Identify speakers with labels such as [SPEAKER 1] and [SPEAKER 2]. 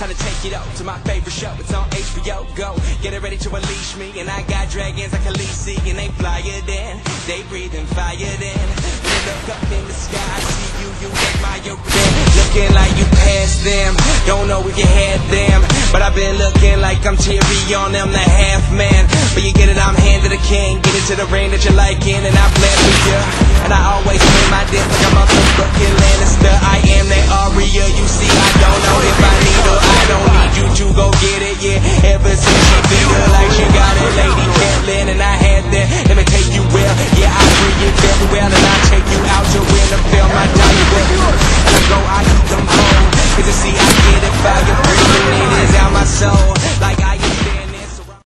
[SPEAKER 1] time to take it up to my favorite show. It's on HBO Go. Get it ready to unleash me. And I got dragons like Khaleesi, and they flyer than, they breathing fire than. When I look up in the sky, I see you admire them. Looking like you passed them. Don't know if you had them, but I've been looking like I'm Terry on them, the half man. But you get it, I'm hand to the king. Get it to the ring that you're liking, and I bless for you. And I always play my dick like I'm a fucking Lannister. I am that Arya, you see, I don't know if I need her. I don't need you to go get it, yeah. Ever since she beat her like she got it, Lady Catelyn, and I had that. Let me take you well, yeah, I bring it very well, and I take you out to win the film. I die you well, and I go, I eat them whole. Cause you see, I get it by your